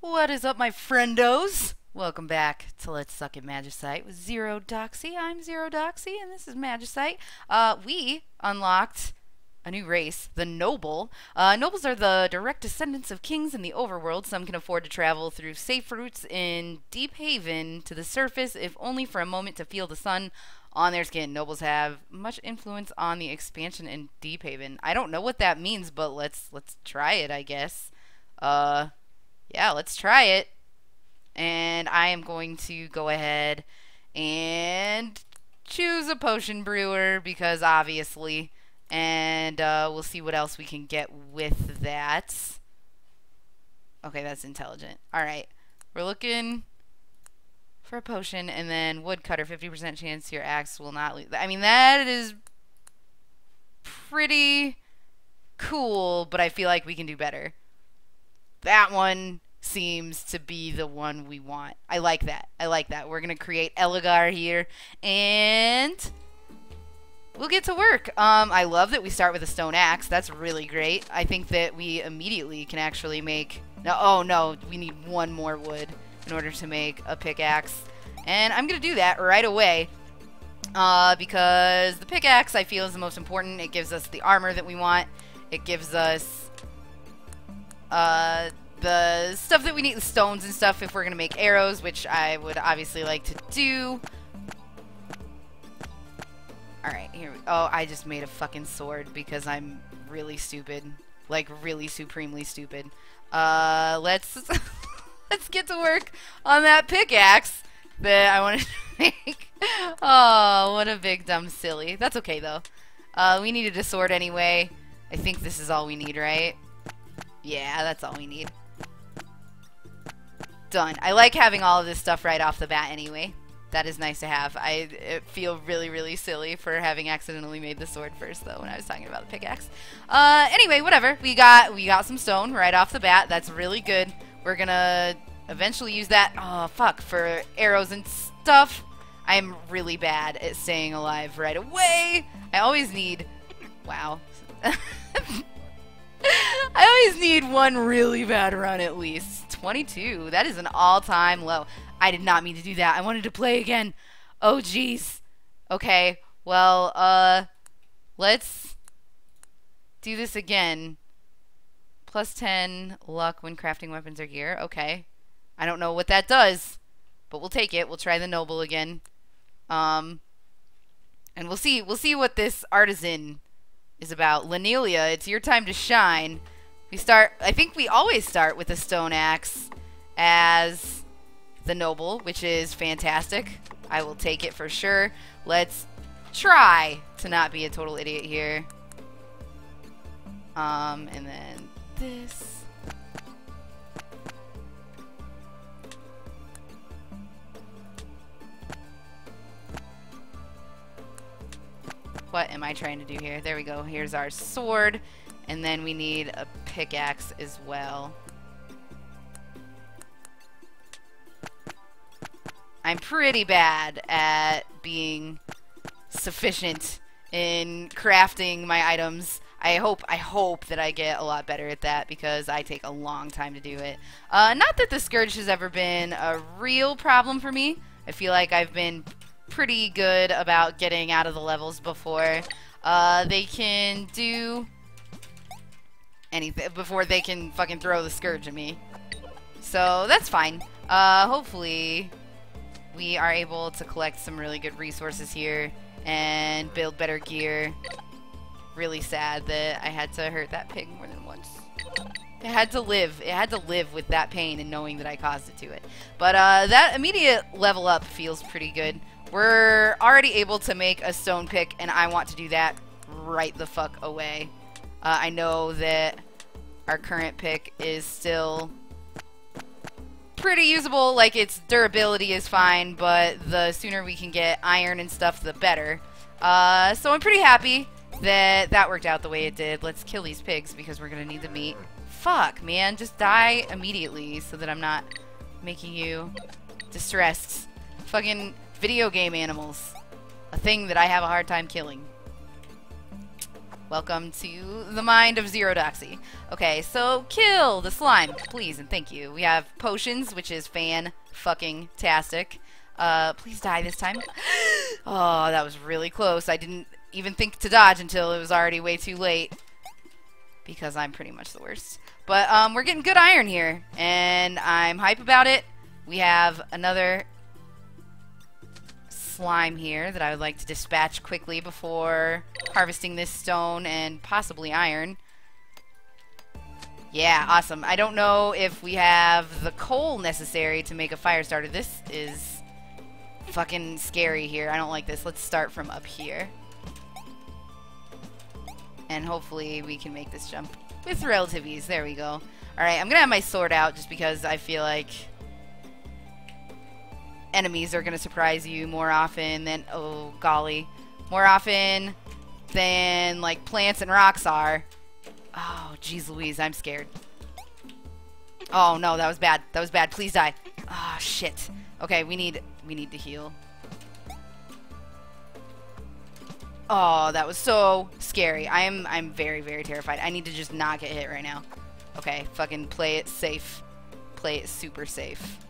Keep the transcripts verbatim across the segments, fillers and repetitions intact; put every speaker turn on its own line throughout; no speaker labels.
What is up, my friendos? Welcome back to Let's Suck at Magicite with Zero Doxy. I'm Zero Doxy, and this is Magicite. Uh, we unlocked a new race, the Noble. Uh, nobles are the direct descendants of kings in the overworld. Some can afford to travel through safe routes in Deep Haven to the surface, if only for a moment to feel the sun on their skin. Nobles have much influence on the expansion in Deep Haven. I don't know what that means, but let's let's try it, I guess. Uh... Yeah, let's try it. And I am going to go ahead and choose a potion brewer because obviously. And uh, we'll see what else we can get with that. Okay, that's intelligent. Alright, we're looking for a potion. And then woodcutter, fifty percent chance your axe will not leave. I mean, that is pretty cool, but I feel like we can do better. That one seems to be the one we want. I like that. I like that. We're going to create Elgar here, and we'll get to work. Um, I love that we start with a stone axe. That's really great. I think that we immediately can actually make... No, oh, no. We need one more wood in order to make a pickaxe. And I'm going to do that right away. Uh, because the pickaxe, I feel, is the most important. It gives us the armor that we want. It gives us... Uh, the stuff that we need, the stones and stuff, if we're going to make arrows, which I would obviously like to do. Alright, here we Oh, I just made a fucking sword because I'm really stupid. Like, really supremely stupid. Uh, let's... let's get to work on that pickaxe that I wanted to make. Oh, what a big dumb silly. That's okay, though. Uh, we needed a sword anyway. I think this is all we need, right? Yeah, that's all we need. Done. I like having all of this stuff right off the bat anyway. That is nice to have. I it feel really, really silly for having accidentally made the sword first, though, when I was talking about the pickaxe. Uh, anyway, whatever. We got we got some stone right off the bat. That's really good. We're gonna eventually use that, oh, fuck, for arrows and stuff. I'm really bad at staying alive right away. I always need... Wow. I always need one really bad run at least. twenty-two. That is an all-time low. I did not mean to do that. I wanted to play again. Oh, jeez. Okay. Well, uh, let's do this again. Plus ten luck when crafting weapons or gear. Okay. I don't know what that does, but we'll take it. We'll try the noble again. Um, and we'll see. We'll see what this artisan is about. Lanelia, it's your time to shine. We start, I think we always start with a stone axe as the noble, which is fantastic. I will take it for sure. Let's try to not be a total idiot here. Um, and then this. What am I trying to do here? There we go. Here's our sword. And then we need a pickaxe as well. I'm pretty bad at being sufficient in crafting my items. I hope I hope that I get a lot better at that because I take a long time to do it. Uh, not that the Scourge has ever been a real problem for me. I feel like I've been pretty good about getting out of the levels before uh, they can do anything, before they can fucking throw the Scourge at me. So that's fine. Uh, hopefully we are able to collect some really good resources here and build better gear. Really sad that I had to hurt that pig more than once. It had to live. It had to live with that pain and knowing that I caused it to it. But uh, that immediate level up feels pretty good. We're already able to make a stone pick, and I want to do that right the fuck away. Uh, I know that our current pick is still pretty usable. Like, its durability is fine, but the sooner we can get iron and stuff, the better. Uh, so I'm pretty happy that that worked out the way it did. Let's kill these pigs because we're going to need the meat. Fuck, man. Just die immediately so that I'm not making you distressed. Fucking video game animals. A thing that I have a hard time killing. Welcome to the mind of Zero Doxy. Okay, so kill the slime, please and thank you. We have potions, which is fan-fucking-tastic. Uh, please die this time. Oh, that was really close. I didn't even think to dodge until it was already way too late. Because I'm pretty much the worst. But, um, we're getting good iron here. And I'm hype about it. We have another slime here that I would like to dispatch quickly before harvesting this stone and possibly iron. Yeah, awesome. I don't know if we have the coal necessary to make a fire starter. This is fucking scary here. I don't like this. Let's start from up here. And hopefully we can make this jump with relative ease. There we go. Alright, I'm gonna have my sword out just because I feel like enemies are gonna surprise you more often than, oh golly, more often than like plants and rocks are. Oh jeez Louise, I'm scared. Oh no, that was bad. That was bad. Please die. Oh shit. Okay, we need we need to heal. Oh, that was so scary. I am I'm very very terrified. I need to just not get hit right now. Okay, fucking play it safe. Play it super safe.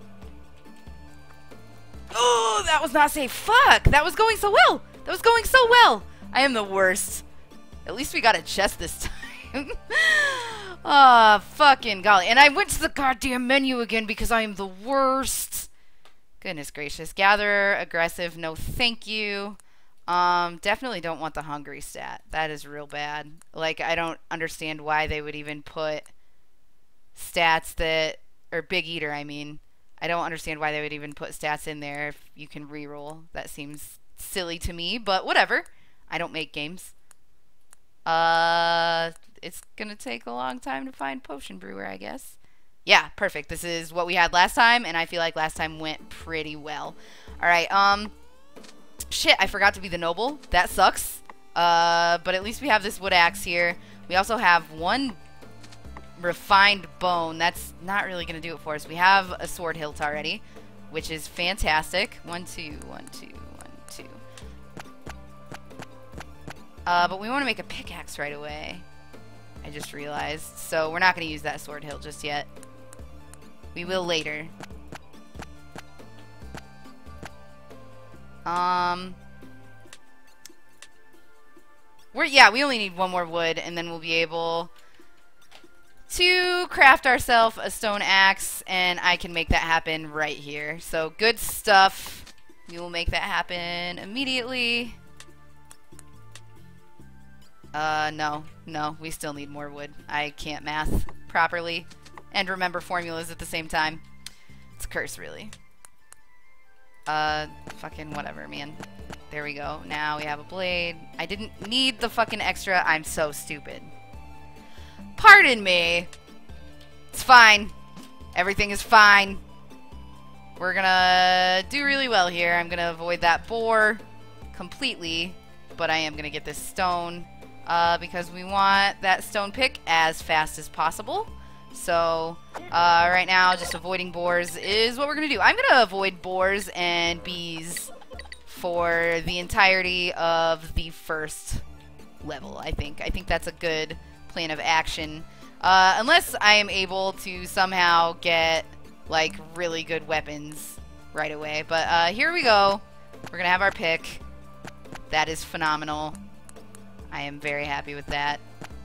Oh, that was not safe. Fuck! That was going so well! That was going so well! I am the worst. At least we got a chest this time. Ah, oh, fucking golly. And I went to the goddamn menu again because I am the worst. Goodness gracious. Gather, aggressive, no thank you. Um, definitely don't want the hungry stat. That is real bad. Like, I don't understand why they would even put stats that... Or Big Eater, I mean. I don't understand why they would even put stats in there if you can reroll. That seems silly to me, but whatever. I don't make games. Uh, it's gonna take a long time to find Potion Brewer, I guess. Yeah, perfect. This is what we had last time, and I feel like last time went pretty well. Alright, um... shit, I forgot to be the noble. That sucks. Uh, but at least we have this wood axe here. We also have one refined bone. That's not really going to do it for us. We have a sword hilt already, which is fantastic. One, two, one, two, one, two. Uh, but we want to make a pickaxe right away. I just realized. So we're not going to use that sword hilt just yet. We will later. Um, we're, yeah, we only need one more wood, and then we'll be able to craft ourselves a stone axe, and I can make that happen right here. So, good stuff. We will make that happen immediately. Uh, no. No, we still need more wood. I can't math properly and remember formulas at the same time. It's a curse, really. Uh, fucking whatever, man. There we go. Now we have a blade. I didn't need the fucking extra. I'm so stupid. Pardon me. It's fine. Everything is fine. We're gonna do really well here. I'm gonna avoid that boar completely, but I am gonna get this stone uh, because we want that stone pick as fast as possible. So, uh, right now, just avoiding boars is what we're gonna do. I'm gonna avoid boars and bees for the entirety of the first level, I think. I think that's a good plan of action. Uh, unless I am able to somehow get, like, really good weapons right away. But, uh, here we go. We're gonna have our pick. That is phenomenal. I am very happy with that.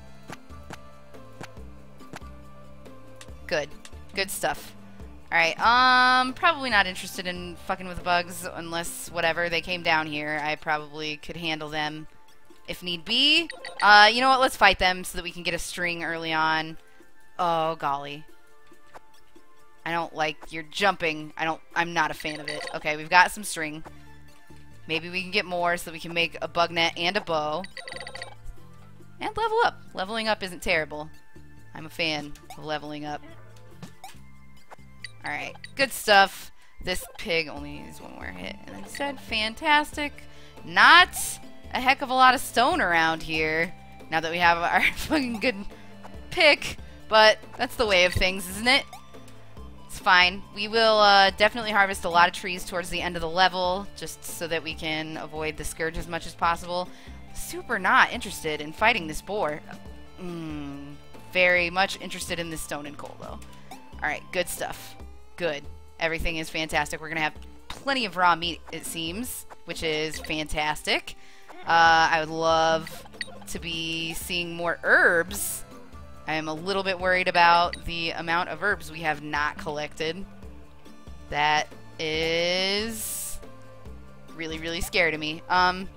Good. Good stuff. Alright, um, probably not interested in fucking with bugs unless, whatever, they came down here. I probably could handle them if need be. Uh, you know what? Let's fight them so that we can get a string early on. Oh, golly. I don't like your jumping. I don't, I'm not a fan of it. Okay, we've got some string. Maybe we can get more so that we can make a bug net and a bow. And level up. Leveling up isn't terrible. I'm a fan of leveling up. Alright, good stuff. This pig only needs one more hit. And instead, fantastic. Not a heck of a lot of stone around here. Now that we have our fucking good pick. But that's the way of things, isn't it? It's fine. We will uh, definitely harvest a lot of trees towards the end of the level. Just so that we can avoid the scourge as much as possible. super not interested in fighting this boar. Mm, very much interested in this stone and coal, though. Alright, good stuff. Good. Everything is fantastic. We're going to have plenty of raw meat, it seems, which is fantastic. Uh, I would love to be seeing more herbs. I am a little bit worried about the amount of herbs we have not collected. That is really, really scary to me. Um,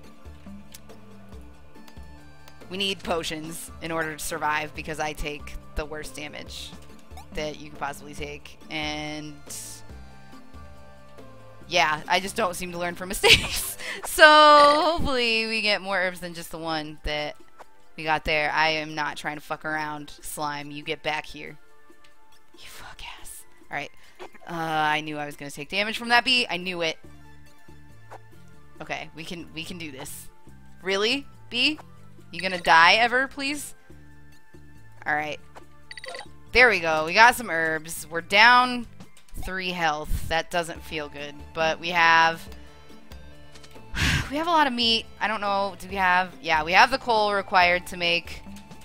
we need potions in order to survive because I take the worst damage that you could possibly take. And yeah, I just don't seem to learn from mistakes. So hopefully we get more herbs than just the one that we got there. I am not trying to fuck around, slime. You get back here. You fuck ass. Alright. Uh, I knew I was going to take damage from that bee. I knew it. Okay, we can we can do this. Really? Bee? You gonna die ever, please? Alright. There we go. We got some herbs. We're down three health. That doesn't feel good. But we have... We have a lot of meat. I don't know. Do we have... Yeah, we have the coal required to make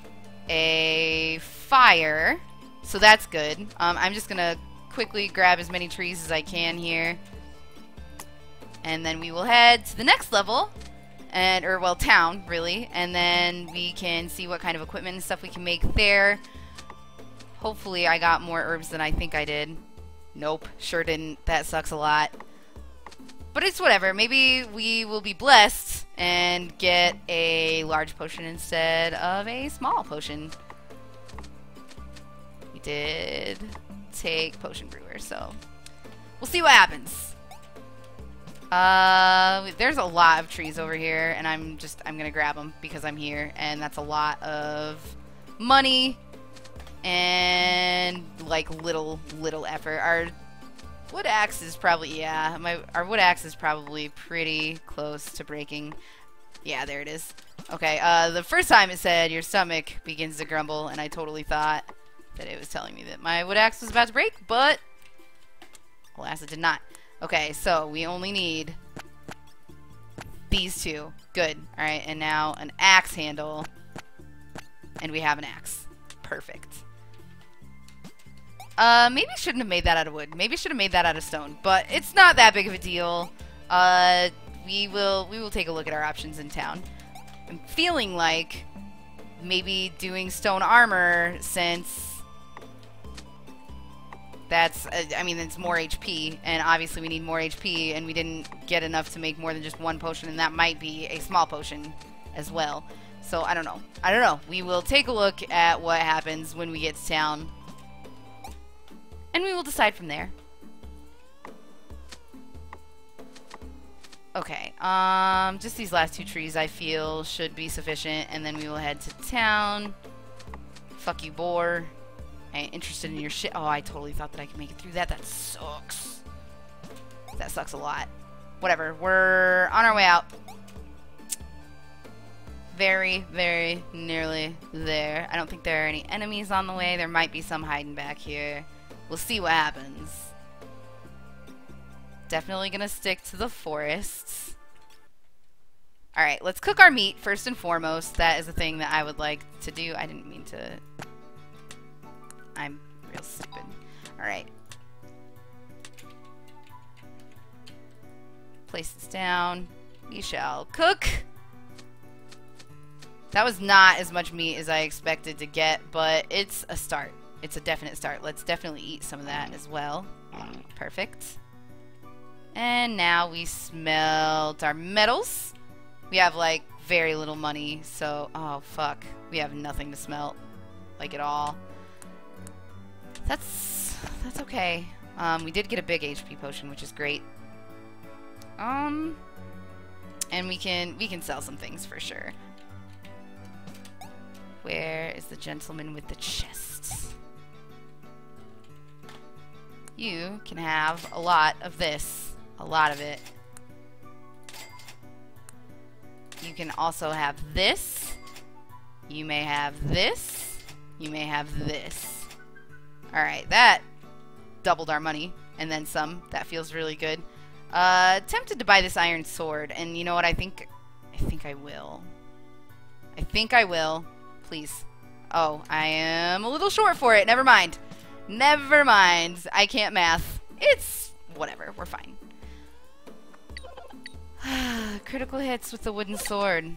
a fire. So that's good. Um, I'm just going to quickly grab as many trees as I can here. And then we will head to the next level. And, or, well, town, really. And then we can see what kind of equipment and stuff we can make there. Hopefully I got more herbs than I think I did. Nope, sure didn't. That sucks a lot. But it's whatever. Maybe we will be blessed and get a large potion instead of a small potion. We did take potion brewer, so we'll see what happens. Uh, there's a lot of trees over here, and I'm just, I'm gonna grab them because I'm here, and that's a lot of money and, like, little, little effort. Our wood axe is probably, yeah, my, our wood axe is probably pretty close to breaking. Yeah, there it is. Okay, uh, the first time it said your stomach begins to grumble, and I totally thought that it was telling me that my wood axe was about to break, but alas, it did not. Okay, so we only need these two. Good. Alright, and now an axe handle. And we have an axe. Perfect. Uh, maybe shouldn't have made that out of wood. Maybe should have made that out of stone. But it's not that big of a deal. Uh, we will, we will take a look at our options in town. I'm feeling like maybe doing stone armor, since that's, uh, I mean, it's more H P, and obviously we need more H P, and we didn't get enough to make more than just one potion, and that might be a small potion as well. So, I don't know. I don't know. We will take a look at what happens when we get to town, and we will decide from there. Okay, um, just these last two trees I feel should be sufficient, and then we will head to town. Fuck you, boar. I ain't interested in your shit. Oh, I totally thought that I could make it through that. That sucks. That sucks a lot. Whatever. We're on our way out. Very, very nearly there. I don't think there are any enemies on the way. There might be some hiding back here. We'll see what happens. Definitely gonna stick to the forests. Alright, let's cook our meat first and foremost. That is the thing that I would like to do. I didn't mean to... I'm real stupid. Alright. Place this down. We shall cook. That was not as much meat as I expected to get, but it's a start. It's a definite start. Let's definitely eat some of that as well. Perfect. And now we smelt our metals. We have, like, very little money, so... Oh, fuck. We have nothing to smelt. Like, at all. That's... That's okay. Um, we did get a big H P potion, which is great. Um... And we can... We can sell some things, for sure. Where is the gentleman with the chests? You can have a lot of this. A lot of it. You can also have this. You may have this. You may have this. Alright, that doubled our money. And then some. That feels really good. Uh, tempted to buy this iron sword. And you know what? I think... I think I will. I think I will. Please. Oh, I am a little short for it. Never mind. Never mind. I can't math. It's whatever. We're fine. Critical hits with the wooden sword.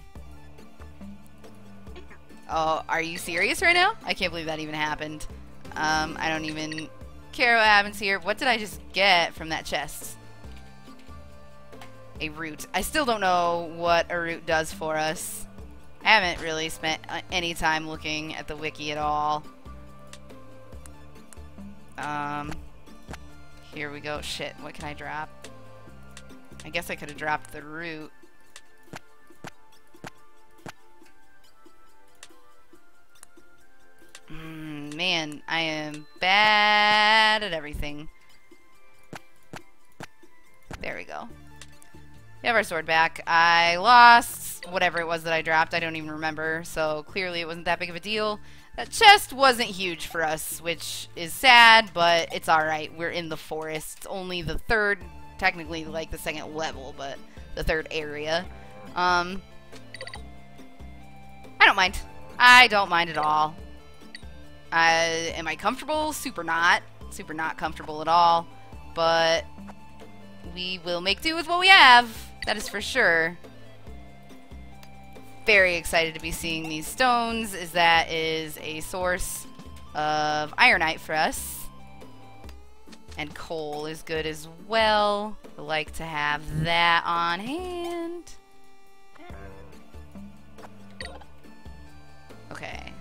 Oh, are you serious right now? I can't believe that even happened. Um, I don't even care what happens here. What did I just get from that chest? A root. I still don't know what a root does for us. I haven't really spent any time looking at the wiki at all. Um, here we go. Shit, what can I drop? I guess I could have dropped the root. Mm, man, I am bad at everything. There we go. We have our sword back. I lost whatever it was that I dropped. I don't even remember, so clearly it wasn't that big of a deal. That chest wasn't huge for us, which is sad, but it's alright. We're in the forest. It's only the third, technically like the second level, but the third area. Um, I don't mind. I don't mind at all. Uh, am I comfortable? Super not. Super not comfortable at all. But we will make do with what we have. That is for sure. Very excited to be seeing these stones, as that is a source of ironite for us. And coal is good as well. I like to have that on hand. Okay.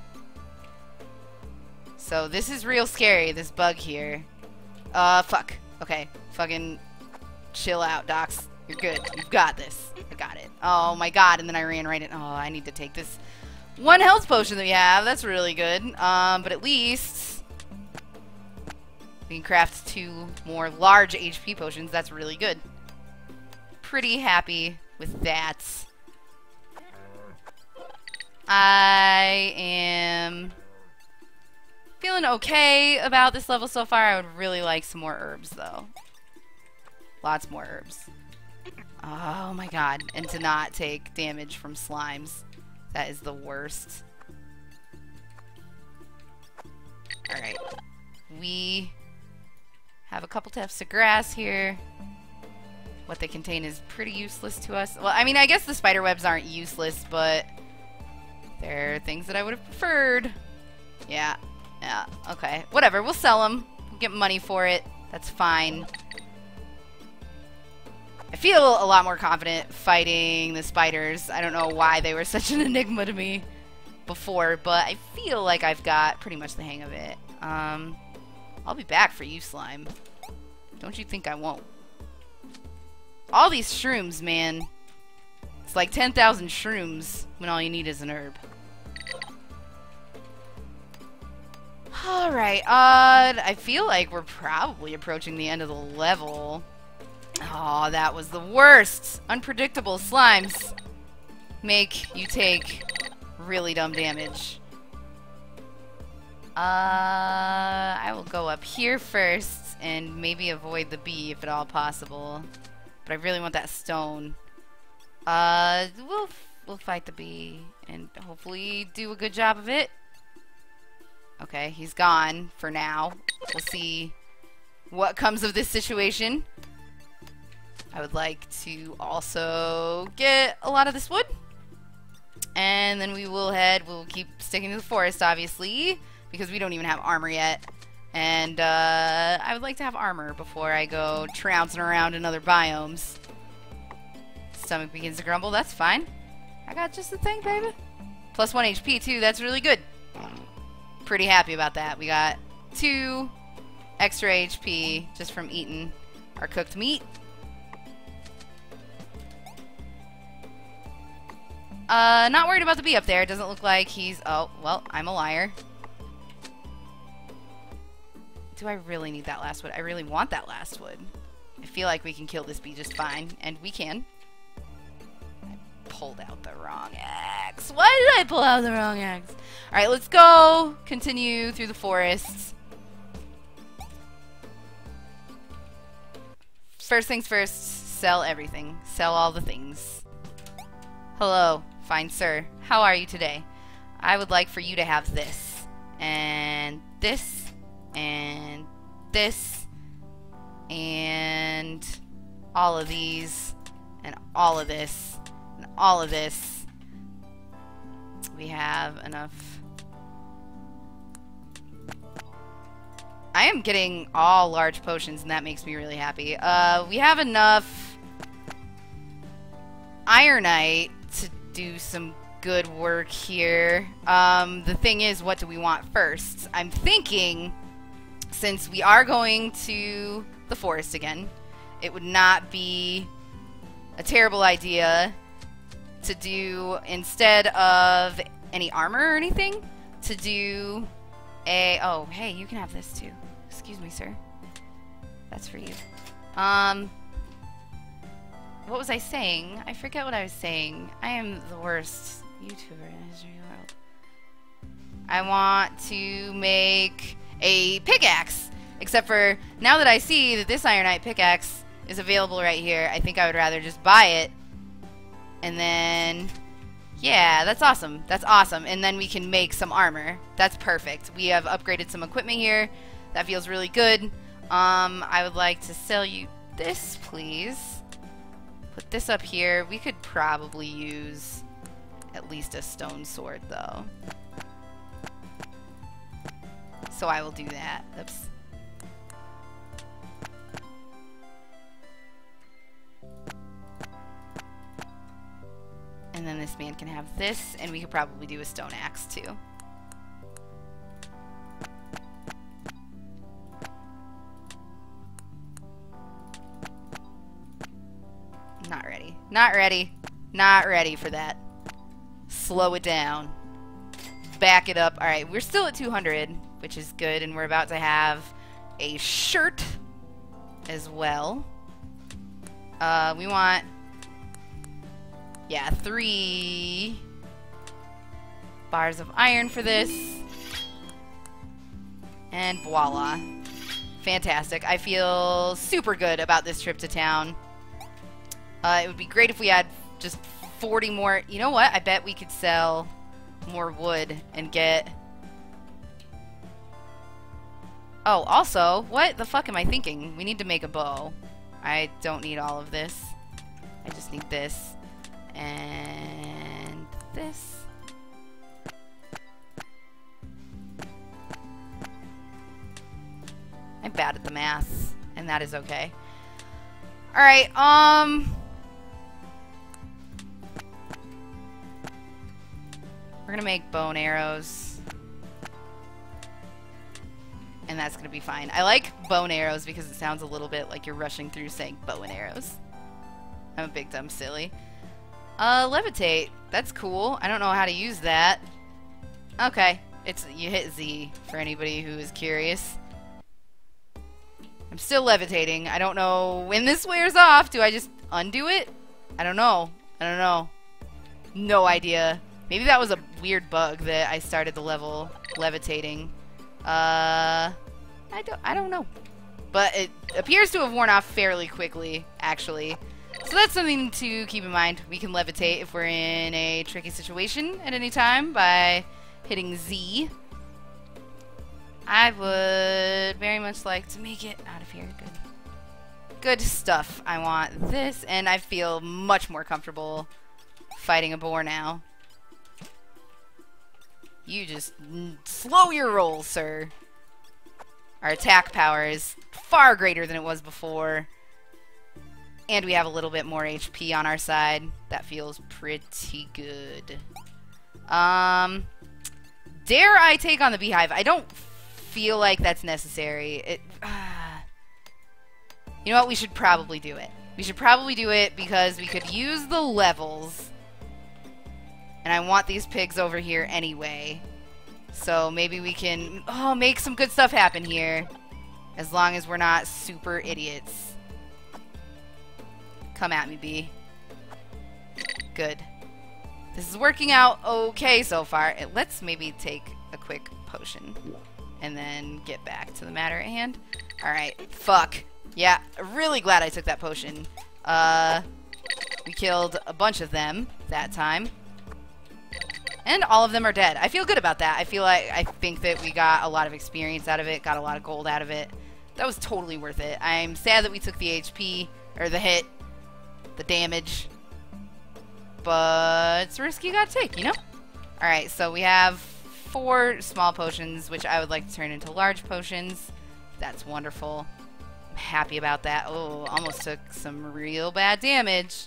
So this is real scary, this bug here. Uh, fuck. Okay. Fucking chill out, Docs. You're good. You've got this. I got it. Oh my god, and then I ran right in. Oh, I need to take this one health potion that we have. That's really good. Um, but at least we can craft two more large H P potions. That's really good. Pretty happy with that. I am feeling okay about this level so far. I would really like some more herbs, though. Lots more herbs. Oh my god. And to not take damage from slimes. That is the worst. Alright. We have a couple tufts of grass here. What they contain is pretty useless to us. Well, I mean, I guess the spider webs aren't useless, but they're things that I would have preferred. Yeah. Yeah. Okay. Whatever. We'll sell them. We'll get money for it. That's fine. I feel a lot more confident fighting the spiders. I don't know why they were such an enigma to me before, but I feel like I've got pretty much the hang of it. Um, I'll be back for you, slime. Don't you think I won't? All these shrooms, man. It's like ten thousand shrooms when all you need is an herb. Alright, uh, I feel like we're probably approaching the end of the level. Oh, that was the worst. Unpredictable slimes make you take really dumb damage. Uh, I will go up here first and maybe avoid the bee if at all possible. But I really want that stone. Uh, we'll we'll fight the bee and hopefully do a good job of it. Okay, he's gone for now. We'll see what comes of this situation. I would like to also get a lot of this wood. And then we will head, we'll keep sticking to the forest, obviously, because we don't even have armor yet. And uh, I would like to have armor before I go trouncing around in other biomes. Stomach begins to grumble, that's fine. I got just the thing, baby. Plus one H P, too, that's really good. Pretty happy about that. We got two extra H P just from eating our cooked meat. Uh, not worried about the bee up there. It doesn't look like he's... Oh, well, I'm a liar. Do I really need that last wood? I really want that last wood. I feel like we can kill this bee just fine. And we can. I pulled out the wrong axe. Why did I pull out the wrong axe? Alright, let's go. Continue through the forest. First things first, sell everything. Sell all the things. Hello. Fine sir, how are you today? I would like for you to have this, and this, and this, and all of these, and all of this, and all of this. We have enough. I am getting all large potions, and that makes me really happy. Uh, we have enough ironite to do some good work here. Um, the thing is, what do we want first? I'm thinking, since we are going to the forest again, it would not be a terrible idea to do, instead of any armor or anything, to do a... Oh, hey, you can have this too. Excuse me, sir. That's for you. Um... What was I saying? I forget what I was saying. I am the worst YouTuber in the history of the world. I want to make a pickaxe. Except for, now that I see that this ironite pickaxe is available right here, I think I would rather just buy it. And then... Yeah, that's awesome. That's awesome. And then we can make some armor. That's perfect. We have upgraded some equipment here. That feels really good. Um, I would like to sell you this, please. Put this up here. We could probably use at least a stone sword, though. So I will do that. Oops. And then this man can have this, and we could probably do a stone axe, too. Not ready. Not ready. Not ready for that. Slow it down. Back it up. Alright, we're still at two hundred, which is good, and we're about to have a shirt as well. Uh, we want... Yeah, three bars of iron for this. And voila. Fantastic. I feel super good about this trip to town. Uh, it would be great if we had just forty more. You know what? I bet we could sell more wood and get... Oh, also, what the fuck am I thinking? We need to make a bow. I don't need all of this. I just need this. And this. I'm bad at the math, and that is okay. Alright, um... we're gonna make bow and arrows. And that's gonna be fine. I like bow and arrows because it sounds a little bit like you're rushing through saying bow and arrows. I'm a big dumb silly. Uh, levitate. That's cool. I don't know how to use that. Okay. It's, you hit Z for anybody who is curious. I'm still levitating. I don't know when this wears off. Do I just undo it? I don't know. I don't know. No idea. Maybe that was a weird bug that I started the level levitating. Uh, I don't, I don't know. But it appears to have worn off fairly quickly, actually. So that's something to keep in mind. We can levitate if we're in a tricky situation at any time by hitting Z. I would very much like to make it out of here. Good. Good stuff. I want this, and I feel much more comfortable fighting a boar now. You just slow your roll, sir. Our attack power is far greater than it was before. And we have a little bit more H P on our side. That feels pretty good. Um, dare I take on the beehive? I don't feel like that's necessary. It, uh, you know what? We should probably do it. We should probably do it because we could use the levels. And I want these pigs over here anyway. So maybe we can oh, make some good stuff happen here. As long as we're not super idiots. Come at me, bee. Good. This is working out okay so far. It, let's maybe take a quick potion. And then get back to the matter at hand. Alright. Fuck. Yeah, really glad I took that potion. Uh, we killed a bunch of them that time. And all of them are dead. I feel good about that. I feel like, I think that we got a lot of experience out of it, got a lot of gold out of it. That was totally worth it. I'm sad that we took the H P, or the hit, the damage. But it's a risk you gotta take, you know? Alright, so we have four small potions, which I would like to turn into large potions. That's wonderful. I'm happy about that. Oh, almost took some real bad damage.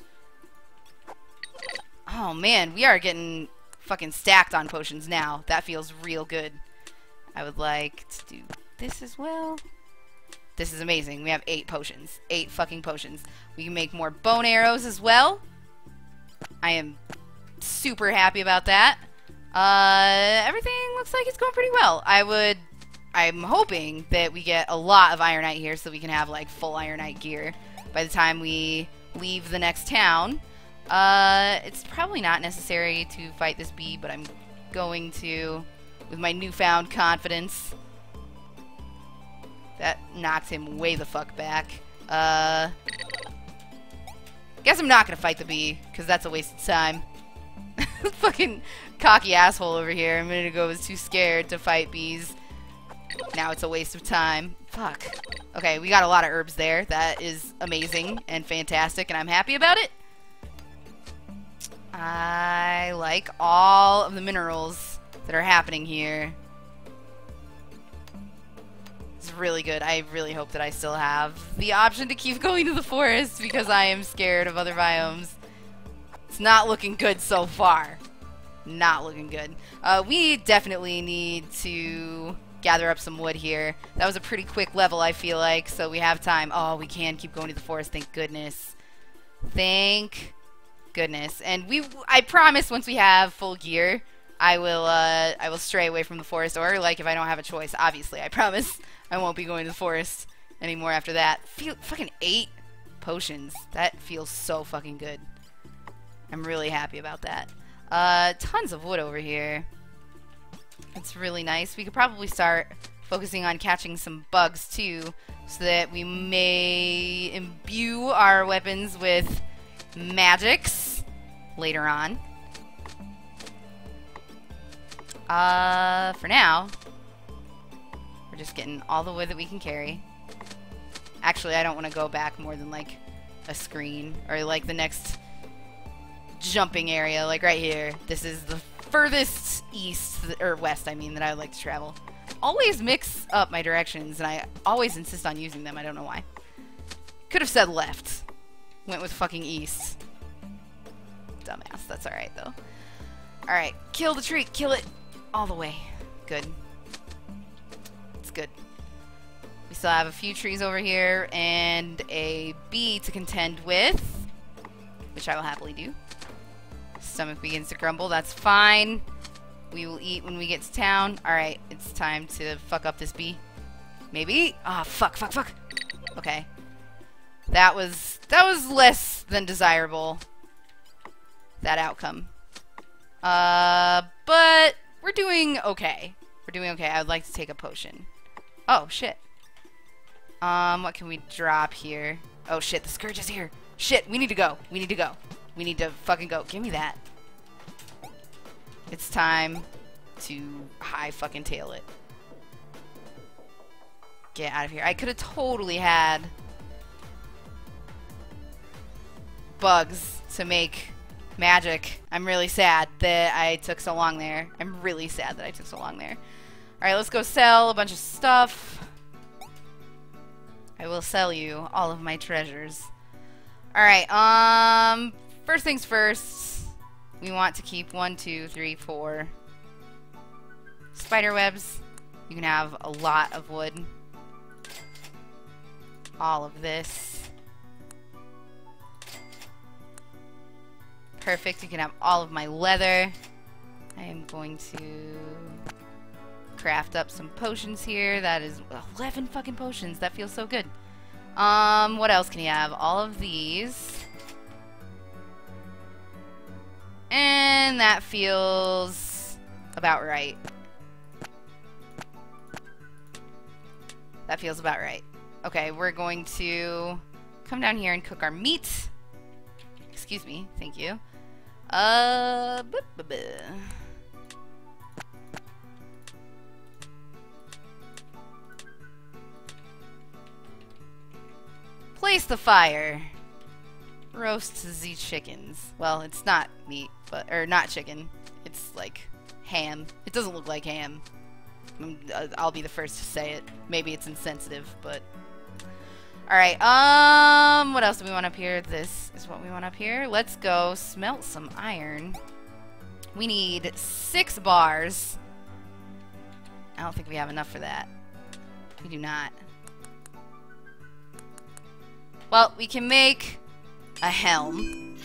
Oh man, we are getting fucking stacked on potions now. That feels real good. I would like to do this as well. This is amazing. We have eight potions. Eight fucking potions. We can make more bone arrows as well. I am super happy about that. Uh, everything looks like it's going pretty well. I would... I'm hoping that we get a lot of Ironite here so we can have, like, full Ironite gear by the time we leave the next town. Uh, it's probably not necessary to fight this bee, but I'm going to with my newfound confidence. That knocked him way the fuck back. Uh, guess I'm not gonna fight the bee, because that's a waste of time. Fucking cocky asshole over here. A minute ago was too scared to fight bees. Now it's a waste of time. Fuck. Okay, we got a lot of herbs there. That is amazing and fantastic, and I'm happy about it. I like all of the minerals that are happening here. It's really good. I really hope that I still have the option to keep going to the forest because I am scared of other biomes. It's not looking good so far. Not looking good. Uh, we definitely need to gather up some wood here. That was a pretty quick level, I feel like, so we have time. Oh, we can keep going to the forest. Thank goodness. Thank goodness. And we, I promise, once we have full gear, I will, uh, I will stray away from the forest. Or, like, if I don't have a choice, obviously, I promise I won't be going to the forest anymore after that. Feel fucking eight potions. That feels so fucking good. I'm really happy about that. Uh, tons of wood over here. It's really nice. We could probably start focusing on catching some bugs too, so that we may imbue our weapons with magics later on. Uh, for now, we're just getting all the wood that we can carry. Actually, I don't want to go back more than like a screen or like the next jumping area, like right here. This is the furthest east, or west, I mean, that I would like to travel. Always mix up my directions, and I always insist on using them. I don't know why. Could have said left. Went with fucking east. Dumbass. That's alright, though. Alright. Kill the tree. Kill it all the way. Good. It's good. We still have a few trees over here, and a bee to contend with, which I will happily do. Stomach begins to grumble. That's fine. We will eat when we get to town. Alright, it's time to fuck up this bee. Maybe? Ah, oh, fuck, fuck, fuck. Okay. That was, that was less than desirable. That outcome. Uh, but we're doing okay. We're doing okay. I would like to take a potion. Oh, shit. Um, what can we drop here? Oh, shit, the Scourge is here. Shit, we need to go. We need to go. We need to fucking go. Give me that. It's time to high fucking tail it. Get out of here. I could have totally had bugs to make magic. I'm really sad that I took so long there. I'm really sad that I took so long there. Alright, let's go sell a bunch of stuff. I will sell you all of my treasures. Alright, um... first things first, we want to keep one, two, three, four spider webs. You can have a lot of wood. All of this. Perfect. You can have all of my leather. I am going to craft up some potions here. That is eleven fucking potions. That feels so good. Um, what else can you have? All of these. And that feels about right. That feels about right. Okay, we're going to come down here and cook our meat. Excuse me, thank you. Uh, buh, buh, buh. Place the fire. Roast the chickens. Well, it's not meat, but or not chicken. It's like ham. It doesn't look like ham. I'll be the first to say it. Maybe it's insensitive, but... Alright, um, what else do we want up here? This is what we want up here. Let's go smelt some iron. We need six bars. I don't think we have enough for that. We do not. Well, we can make a helm.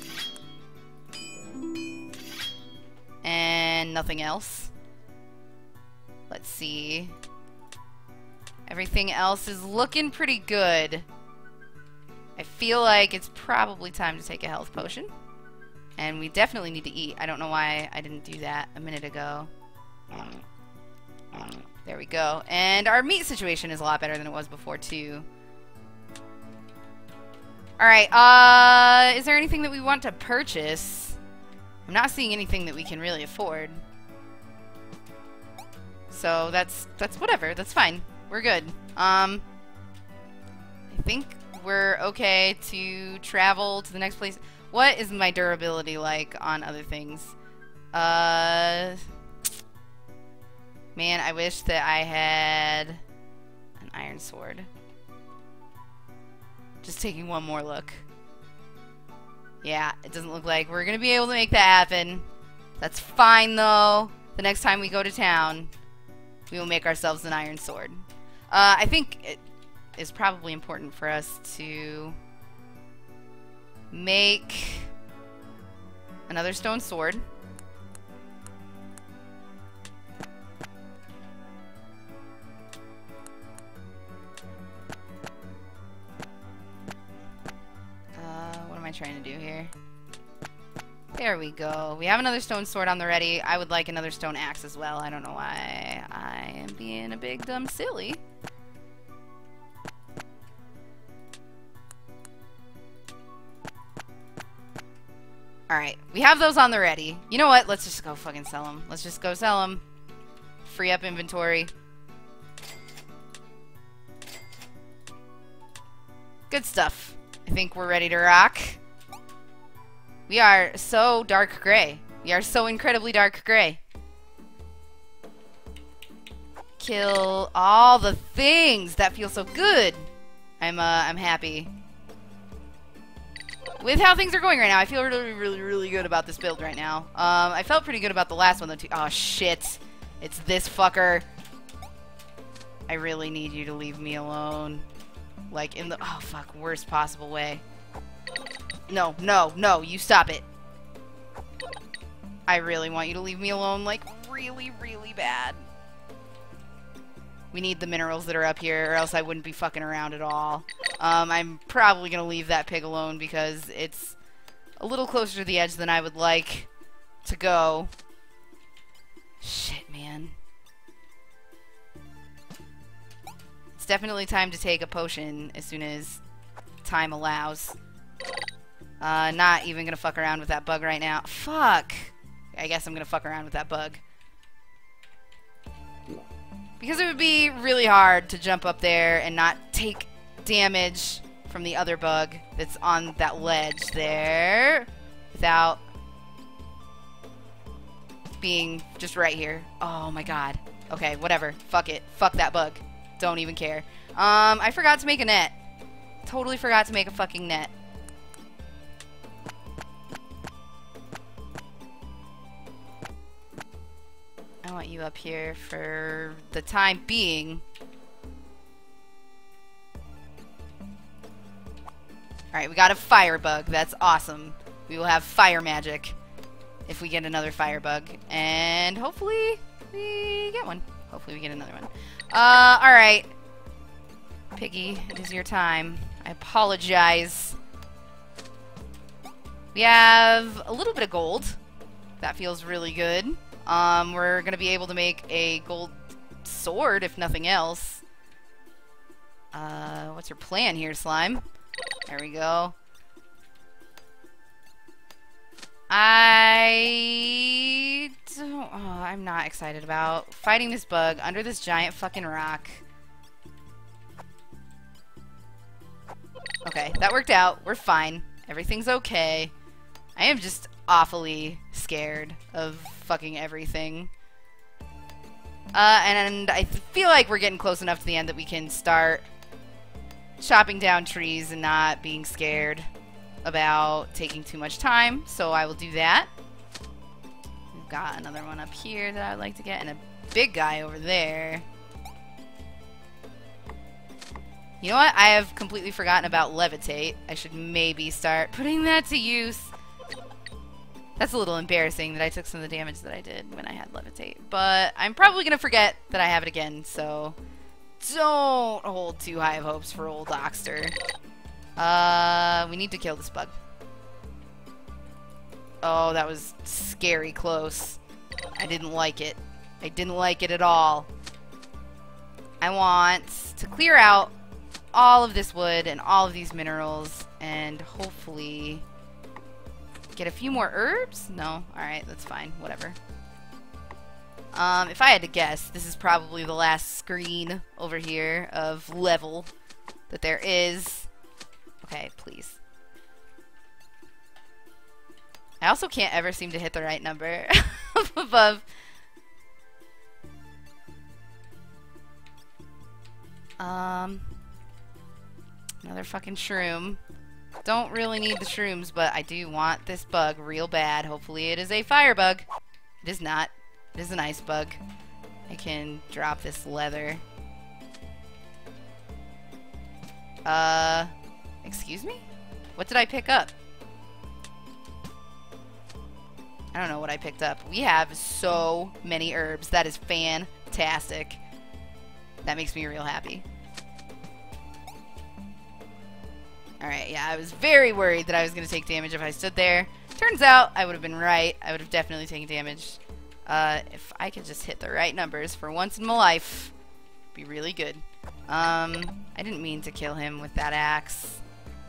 And nothing else. Let's see. Everything else is looking pretty good. I feel like it's probably time to take a health potion. And we definitely need to eat. I don't know why I didn't do that a minute ago. There we go. And our meat situation is a lot better than it was before, too. Alright, uh, is there anything that we want to purchase? I'm not seeing anything that we can really afford. So that's, that's whatever. That's fine. We're good. Um, I think we're okay to travel to the next place. What is my durability like on other things? Uh, man, I wish that I had an iron sword. Just taking one more look. Yeah, it doesn't look like we're gonna be able to make that happen. That's fine, though. The next time we go to town, we will make ourselves an iron sword. Uh, I think it is probably important for us to make another stone sword. Uh, what am I trying to do here? There we go. We have another stone sword on the ready. I would like another stone axe as well. I don't know why I am being a big dumb silly. Alright, we have those on the ready. You know what? Let's just go fucking sell them. Let's just go sell them. Free up inventory. Good stuff. I think we're ready to rock. We are so dark gray. We are so incredibly dark gray. Kill all the things. That feels so good. I'm uh I'm happy with how things are going right now. I feel really, really, really good about this build right now. Um, I felt pretty good about the last one though too. Oh shit! It's this fucker. I really need you to leave me alone. Like in the oh fuck worst possible way. No, no, no, you stop it. I really want you to leave me alone, like, really, really bad. We need the minerals that are up here, or else I wouldn't be fucking around at all. Um, I'm probably gonna leave that pig alone because it's a little closer to the edge than I would like to go. Shit, man. It's definitely time to take a potion as soon as time allows. Uh, not even gonna fuck around with that bug right now. Fuck! I guess I'm gonna fuck around with that bug. Because it would be really hard to jump up there and not take damage from the other bug that's on that ledge there without being just right here. Oh my god. Okay, whatever. Fuck it. Fuck that bug. Don't even care. Um, I forgot to make a net. Totally forgot to make a fucking net. I want you up here for the time being. Alright, we got a fire bug. That's awesome. We will have fire magic if we get another fire bug. And hopefully we get one. Hopefully we get another one. Uh, alright. Piggy, it is your time. I apologize. We have a little bit of gold. That feels really good. Um, we're gonna be able to make a gold sword, if nothing else. Uh, what's your plan here, Slime? There we go. I don't... Oh, I'm not excited about fighting this bug under this giant fucking rock. Okay, that worked out. We're fine. Everything's okay. I am just awfully scared of fucking everything. Uh, and I feel like we're getting close enough to the end that we can start chopping down trees and not being scared about taking too much time. So I will do that. We've got another one up here that I'd like to get, and a big guy over there. You know what? I have completely forgotten about levitate. I should maybe start putting that to use. That's a little embarrassing that I took some of the damage that I did when I had levitate. But I'm probably going to forget that I have it again, so don't hold too high of hopes for old Dockster. Uh, we need to kill this bug. Oh, that was scary close. I didn't like it. I didn't like it at all. I want to clear out all of this wood and all of these minerals and hopefully get a few more herbs? No? Alright, that's fine. Whatever. Um, if I had to guess, this is probably the last screen over here of level that there is. Okay, please. I also can't ever seem to hit the right number above. Um, another fucking shroom. Don't really need the shrooms, but I do want this bug real bad. Hopefully it is a fire bug. It is not. It is an ice bug. I can drop this leather. Uh, excuse me? What did I pick up? I don't know what I picked up. We have so many herbs. That is fantastic. That makes me real happy. Alright, yeah, I was very worried that I was going to take damage if I stood there. Turns out, I would have been right. I would have definitely taken damage. Uh, if I could just hit the right numbers for once in my life, it'd be really good. Um, I didn't mean to kill him with that axe.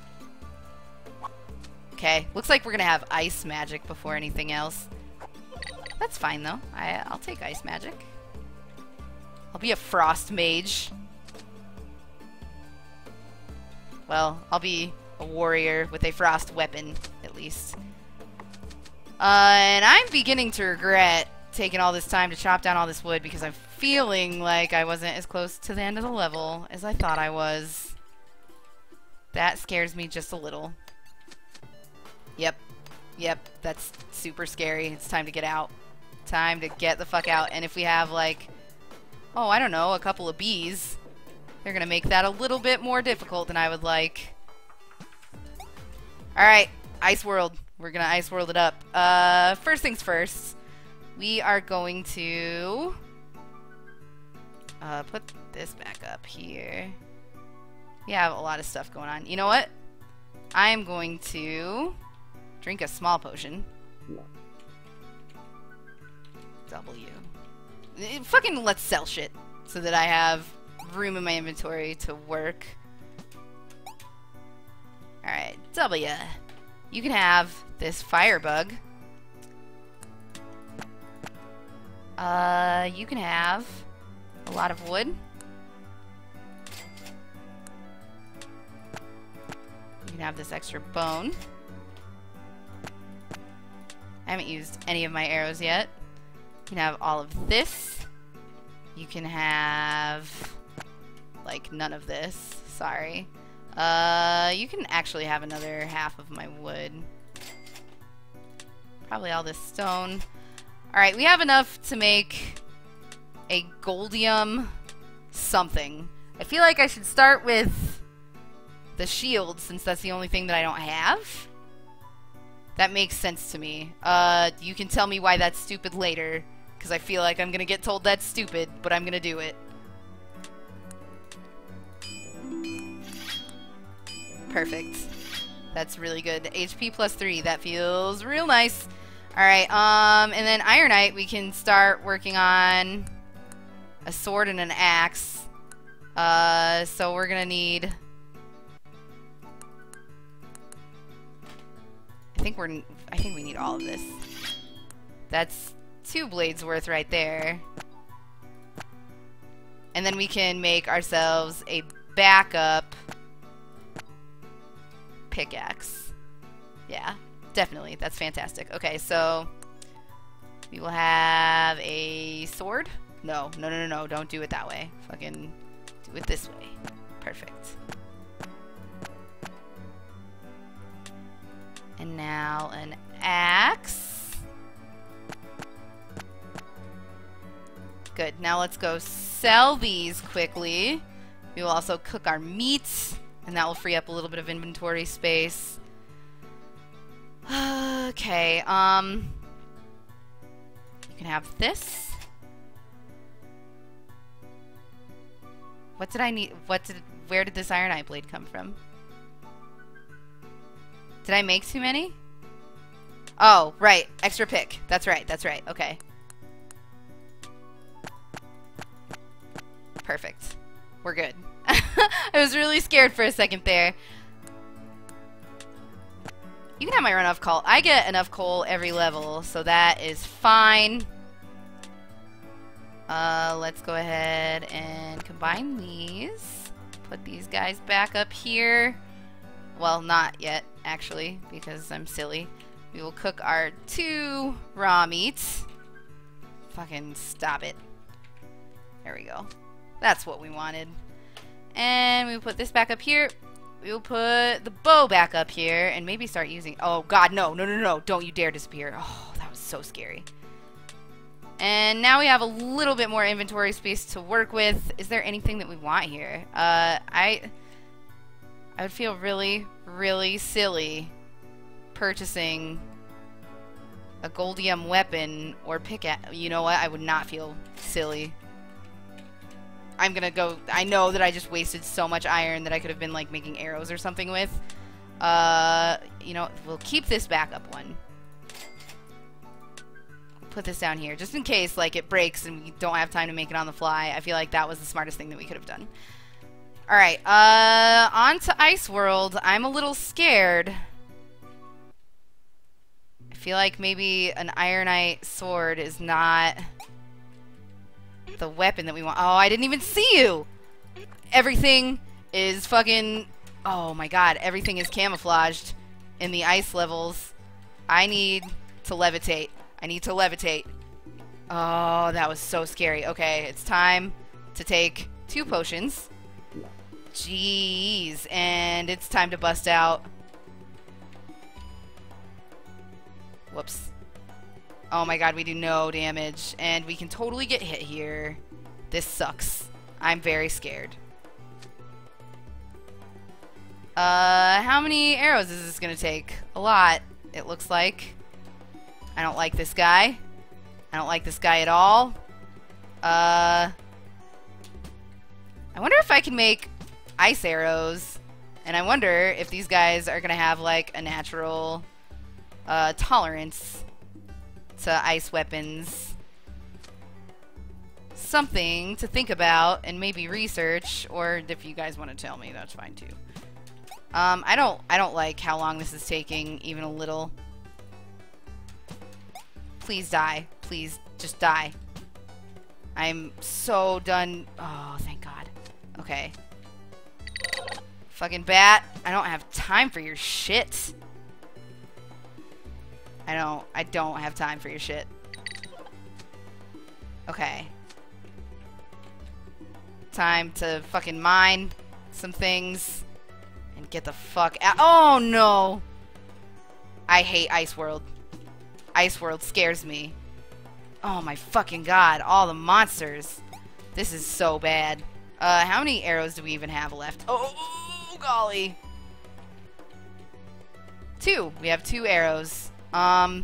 Okay, looks like we're going to have ice magic before anything else. That's fine, though. I, I'll take ice magic. I'll be a frost mage. Well, I'll be a warrior with a frost weapon, at least. Uh, and I'm beginning to regret taking all this time to chop down all this wood because I'm feeling like I wasn't as close to the end of the level as I thought I was. That scares me just a little. Yep. Yep, that's super scary. It's time to get out. Time to get the fuck out. And if we have, like, oh, I don't know, a couple of bees, they're gonna make that a little bit more difficult than I would like. Alright, Ice World. We're gonna Ice World it up. Uh, first things first, we are going to uh, put this back up here. We have a lot of stuff going on. You know what? I am going to drink a small potion. W. Fucking let's sell shit so that I have room in my inventory to work. Alright, W. You can have this firebug. Uh, you can have a lot of wood. You can have this extra bone. I haven't used any of my arrows yet. You can have all of this. You can have, like, none of this. Sorry. Uh, you can actually have another half of my wood. Probably all this stone. Alright, we have enough to make a goldium something. I feel like I should start with the shield, since that's the only thing that I don't have. That makes sense to me. Uh, you can tell me why that's stupid later, because I feel like I'm gonna get told that's stupid, but I'm gonna do it. Perfect. That's really good. H P plus three. That feels real nice. Alright, um, and then Ironite, we can start working on a sword and an axe. Uh, so we're gonna need... I think we're... I think we need all of this. That's two blades worth right there. And then we can make ourselves a backup pickaxe. Yeah, definitely. That's fantastic. Okay, so we will have a sword. No, no, no, no, no. Don't do it that way. Fucking do it this way. Perfect. And now an axe. Good. Now let's go sell these quickly. We will also cook our meats, and that will free up a little bit of inventory space. Okay, um... you can have this. What did I need? What did... Where did this ironite blade come from? Did I make too many? Oh, right. Extra pick. That's right. That's right. Okay. Perfect. We're good. I was really scared for a second there. You can have my enough coal. I get enough coal every level, so that is fine. Uh, let's go ahead and combine these. Put these guys back up here. Well, not yet, actually, because I'm silly. We will cook our two raw meats. Fucking stop it. There we go. That's what we wanted. And we will put this back up here. We will put the bow back up here and maybe start using... Oh, God, no, no, no, no. Don't you dare disappear. Oh, that was so scary. And now we have a little bit more inventory space to work with. Is there anything that we want here? Uh, I... I would feel really, really silly purchasing a goldium weapon or pickaxe. You know what? I would not feel silly. I'm gonna go... I know that I just wasted so much iron that I could have been, like, making arrows or something with. Uh, you know, we'll keep this backup one. Put this down here, just in case, like, it breaks and we don't have time to make it on the fly. I feel like that was the smartest thing that we could have done. Alright, uh, on to Ice World. I'm a little scared. I feel like maybe an ironite sword is not the weapon that we want. Oh, I didn't even see you! Everything is fucking... Oh my god, everything is camouflaged in the ice levels. I need to levitate. I need to levitate. Oh, that was so scary. Okay, it's time to take two potions. Jeez, and it's time to bust out. Whoops. Oh my god, we do no damage, and we can totally get hit here. This sucks. I'm very scared. Uh, how many arrows is this gonna take? A lot, it looks like. I don't like this guy. I don't like this guy at all. Uh, I wonder if I can make ice arrows, and I wonder if these guys are gonna have like a natural uh, tolerance to ice weapons. Something to think about and maybe research, or if you guys want to tell me, that's fine too. Um, I don't, I don't like how long this is taking, even a little. Please die. Please, just die. I'm so done. Oh, thank God. Okay. Fucking bat. I don't have time for your shit. I don't, I don't have time for your shit. Okay. Time to fucking mine some things and get the fuck out. Oh, no. I hate Ice World. Ice World scares me. Oh my fucking god, all the monsters. This is so bad. Uh, how many arrows do we even have left? Oh, golly. Two. We have two arrows. Um,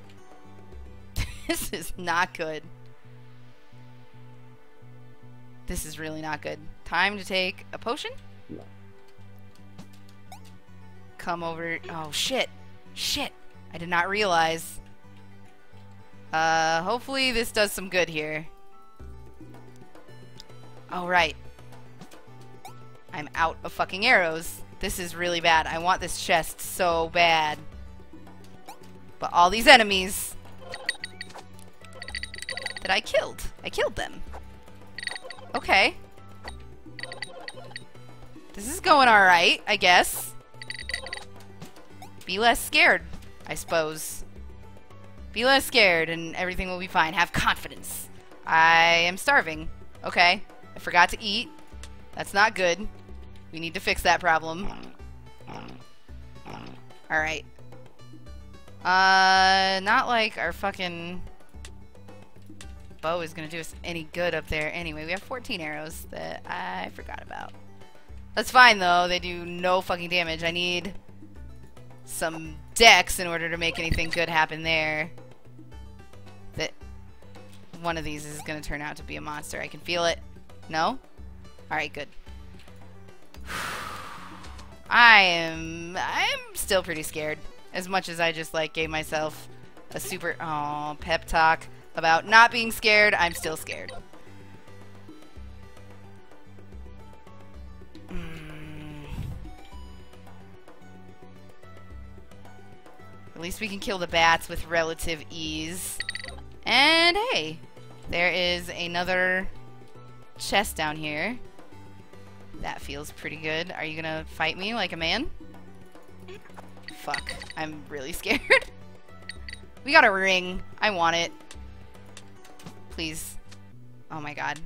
this is not good. This is really not good. Time to take a potion. Come over. Oh, shit. Shit. I did not realize. Uh, hopefully this does some good here. Oh, right. I'm out of fucking arrows. This is really bad. I want this chest so bad. But all these enemies that I killed. I killed them. Okay. This is going alright, I guess. Be less scared, I suppose. Be less scared and everything will be fine. Have confidence. I am starving. Okay. I forgot to eat. That's not good. We need to fix that problem. Alright. Uh, not like our fucking bow is gonna do us any good up there. Anyway, we have fourteen arrows that I forgot about. That's fine, though. They do no fucking damage. I need some dex in order to make anything good happen there. That one of these is gonna turn out to be a monster. I can feel it. No? Alright, good. I am... I'm still pretty scared. As much as I just, like, gave myself a super... Aw, pep talk about not being scared, I'm still scared. Mm. At least we can kill the bats with relative ease. And, hey! There is another chest down here. That feels pretty good. Are you gonna fight me like a man? Fuck. I'm really scared. We got a ring. I want it. Please. Oh my god.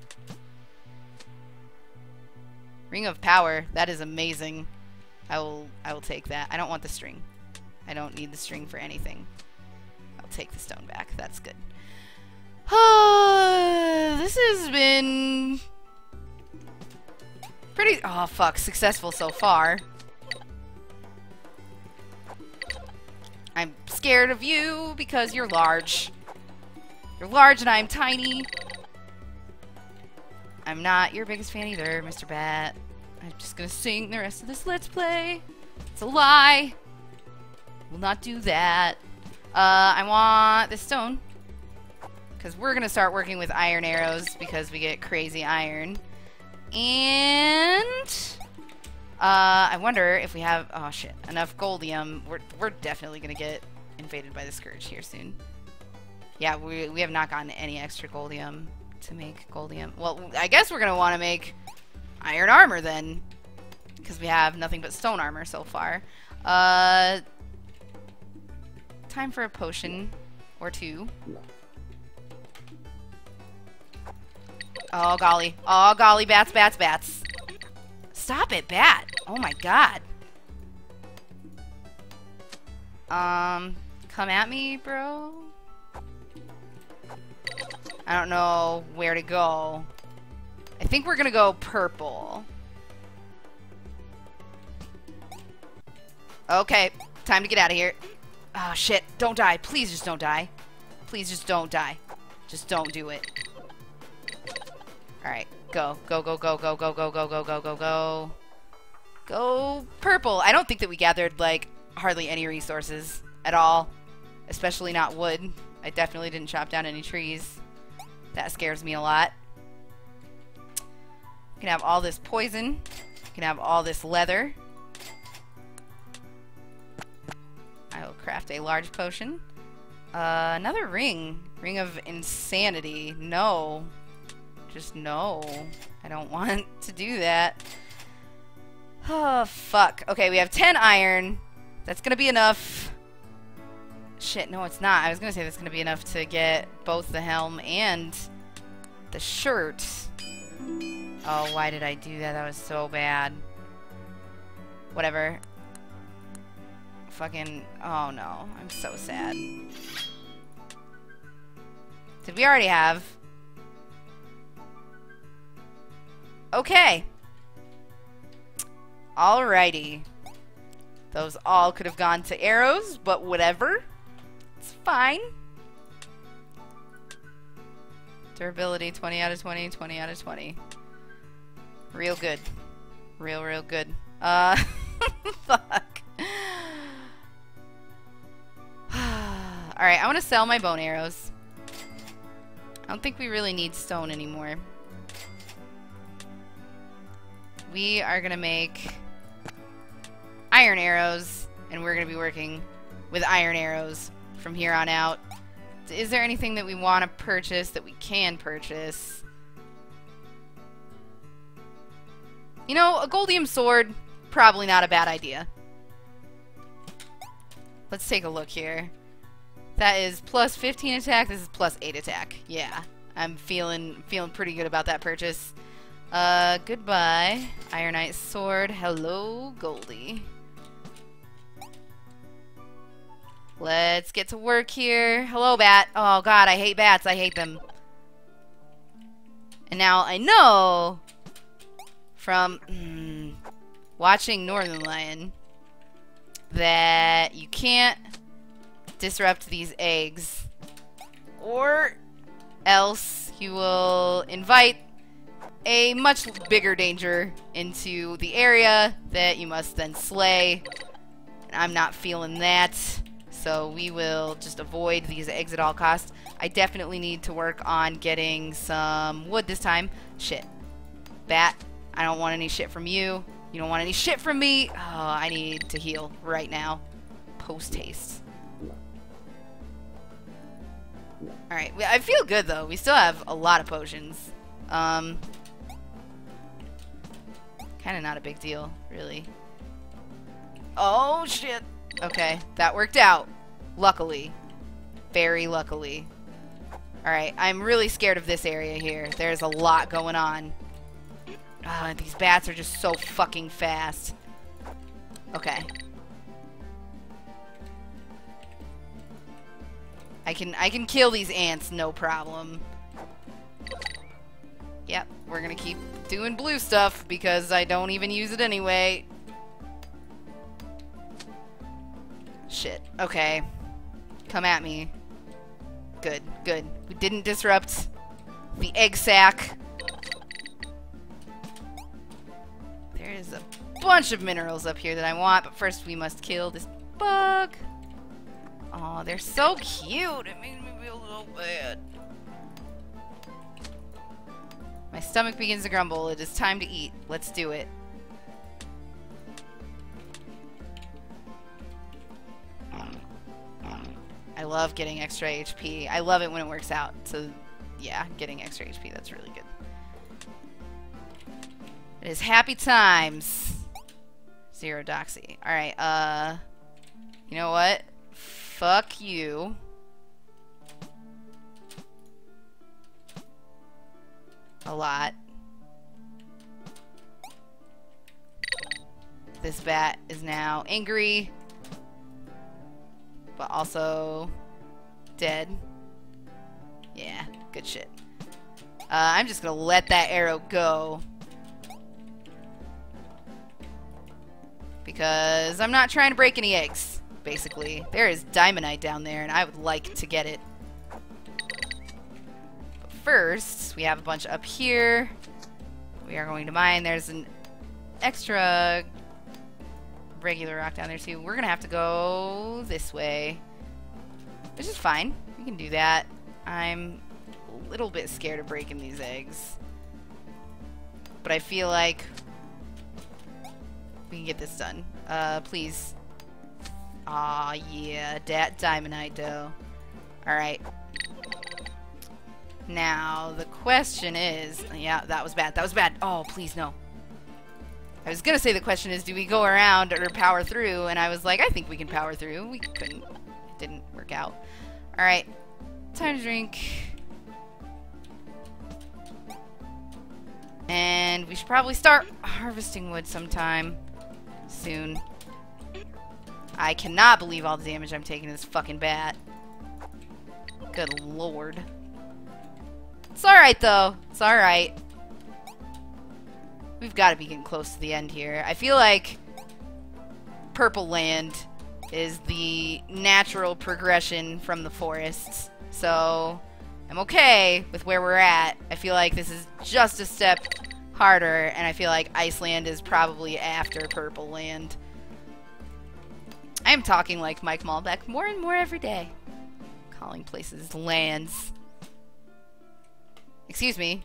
Ring of power. That is amazing. I will I will take that. I don't want the string. I don't need the string for anything. I'll take the stone back. That's good. This has been pretty... Oh, fuck. Successful so far. I'm scared of you because you're large. You're large and I'm tiny. I'm not your biggest fan either, Mister Bat. I'm just gonna sing the rest of this Let's Play. It's a lie. Will not do that. Uh, I want this stone. Because we're going to start working with iron arrows because we get crazy iron. And... Uh, I wonder if we have... Oh, shit. Enough goldium. We're, we're definitely going to get invaded by the Scourge here soon. Yeah, we, we have not gotten any extra goldium to make goldium. Well, I guess we're going to want to make iron armor then. Because we have nothing but stone armor so far. Uh... Time for a potion or two. Oh, golly. Oh, golly. Bats, bats, bats. Stop it, bat. Oh, my God. Um, come at me, bro. I don't know where to go. I think we're gonna go purple. Okay, time to get out of here. Oh, shit. Don't die. Please just don't die. Please just don't die. Just don't do it. Alright, go. Go, go, go, go, go, go, go, go, go, go, go. Go purple. I don't think that we gathered, like, hardly any resources at all. Especially not wood. I definitely didn't chop down any trees. That scares me a lot. You can have all this poison. You can have all this leather. I will craft a large potion. Uh, another ring. Ring of insanity. No. Just no. I don't want to do that. Oh, fuck. Okay, we have ten iron. That's gonna be enough. Shit, no it's not. I was gonna say that's gonna be enough to get both the helm and the shirt. Oh, why did I do that? That was so bad. Whatever. Fucking... Oh, no. I'm so sad. Did we already have... Okay. Alrighty. Those all could have gone to arrows, but whatever. It's fine. Durability, twenty out of twenty, twenty out of twenty. Real good. Real, real good. Uh, fuck. Alright, I want to sell my bone arrows. I don't think we really need stone anymore. We are going to make iron arrows, and we're going to be working with iron arrows from here on out. Is there anything that we want to purchase that we can purchase? You know, a goldium sword, probably not a bad idea. let's take a look here. That is plus fifteen attack. This is plus eight attack. Yeah, I'm feeling feeling pretty good about that purchase. Uh, goodbye, Ironite Sword. Hello, Goldie. Let's get to work here. Hello, bat. Oh, God, I hate bats. I hate them. And now I know from mm, watching Northern Lion that you can't disrupt these eggs, or else you will invite a much bigger danger into the area that you must then slay. And I'm not feeling that. So we will just avoid these eggs at all costs. I definitely need to work on getting some wood this time. Shit. Bat, I don't want any shit from you. You don't want any shit from me. Oh, I need to heal right now. Post haste. Alright, I feel good though. We still have a lot of potions. Um, kind of not a big deal, really. Oh, shit. Okay, that worked out. Luckily. Very luckily. Alright, I'm really scared of this area here. There's a lot going on. Uh, these bats are just so fucking fast. Okay. I can I can kill these ants, no problem. Yep, we're gonna keep doing blue stuff because I don't even use it anyway. Shit. Okay. Come at me. Good, good. We didn't disrupt the egg sack. There's a bunch of minerals up here that I want, but first we must kill this bug. Oh, they're so cute. It makes me feel so bad. My stomach begins to grumble. It is time to eat. Let's do it. I love getting extra H P. I love it when it works out. So, yeah, getting extra H P, that's really good. It is happy times. Zero Doxy. Alright, uh... you know what? Fuck you. A lot. This bat is now angry, but also dead. Yeah, good shit. Uh, I'm just gonna let that arrow go, because I'm not trying to break any eggs, basically. There is Diamondite down there, and I would like to get it. But first, we have a bunch up here. We are going to mine. There's an extra regular rock down there too. We're gonna have to go this way, which is fine. We can do that. I'm a little bit scared of breaking these eggs, but I feel like we can get this done. Uh, please. Aw, yeah, that Diamondite though. Alright. Now, the question is... yeah, that was bad. That was bad. Oh, please, no. I was gonna say the question is, do we go around or power through? And I was like, I think we can power through. We couldn't. It didn't work out. Alright. Time to drink. And we should probably start harvesting wood sometime soon. I cannot believe all the damage I'm taking to this fucking bat. Good lord. It's alright, though. It's alright. We've got to be getting close to the end here. I feel like Purple Land is the natural progression from the forests. So, I'm okay with where we're at. I feel like this is just a step harder, and I feel like Iceland is probably after Purple Land. I am talking like Mike Malbec more and more every day. Calling places lands. Excuse me.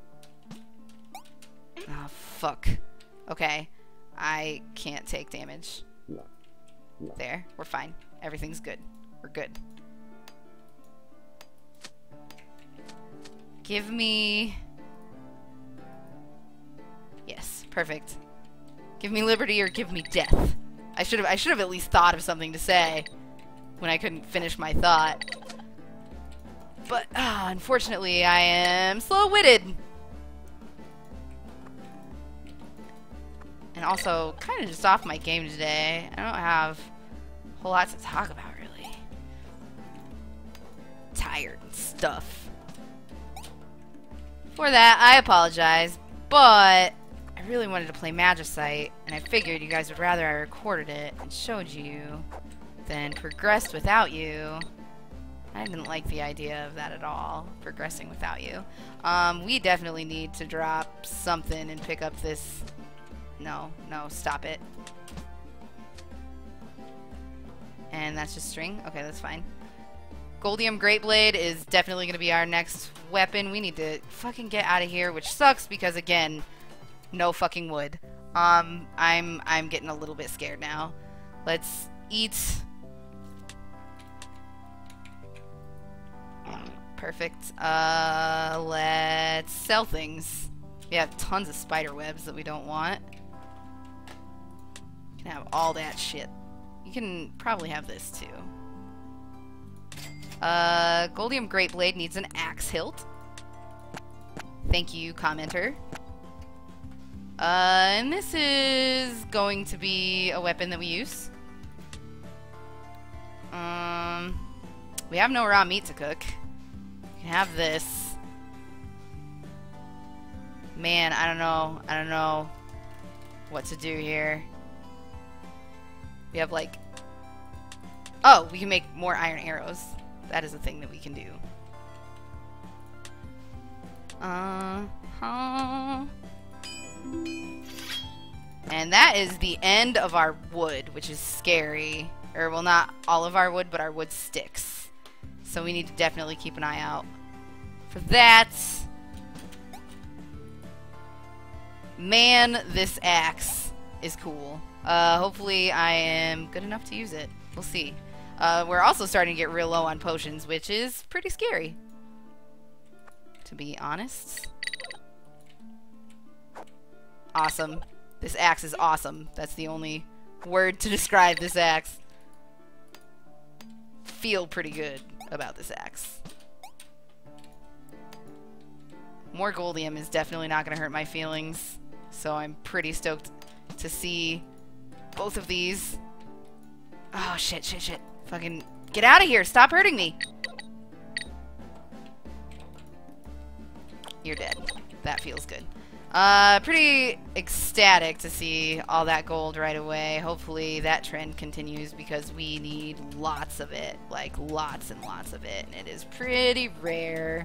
Oh, fuck. Okay. I can't take damage. There. We're fine. Everything's good. We're good. Give me... yes. Perfect. Give me liberty or give me death. I should have I should have at least thought of something to say. when I couldn't finish my thought. But, uh, unfortunately, I am slow-witted. And also, kind of just off my game today. I don't have a whole lot to talk about, really. Tired and stuff. For that, I apologize, but I really wanted to play Magicite, and I figured you guys would rather I recorded it and showed you than progressed without you. I didn't like the idea of that at all, progressing without you. Um, we definitely need to drop something and pick up this... No, no, stop it. And that's just string? Okay, that's fine. Goldium Greatblade is definitely going to be our next weapon. We need to fucking get out of here, which sucks because, again, no fucking wood. Um, I'm, I'm getting a little bit scared now. Let's eat... Perfect. Uh, let's sell things. We have tons of spider webs that we don't want. You can have all that shit. You can probably have this too. Uh, Goldium Greatblade needs an axe hilt. Thank you, commenter. Uh, and this is going to be a weapon that we use. Um, we have no raw meat to cook. We can have this. Man, I don't know. I don't know what to do here. We have like... Oh, we can make more iron arrows. That is a thing that we can do. Uh-huh. And that is the end of our wood, which is scary. Or, well, not all of our wood, but our wood sticks. So we need to definitely keep an eye out for that. Man, this axe is cool. Uh, hopefully I am good enough to use it. We'll see. Uh, we're also starting to get real low on potions, which is pretty scary, to be honest. Awesome. This axe is awesome. That's the only word to describe this axe. Feel pretty good about this axe. More Goldium is definitely not going to hurt my feelings, so I'm pretty stoked to see both of these. Oh, shit, shit, shit. Fucking get out of here. Stop hurting me. You're dead. That feels good. Uh, pretty ecstatic to see all that gold right away. Hopefully that trend continues because we need lots of it. Like, lots and lots of it. And it is pretty rare.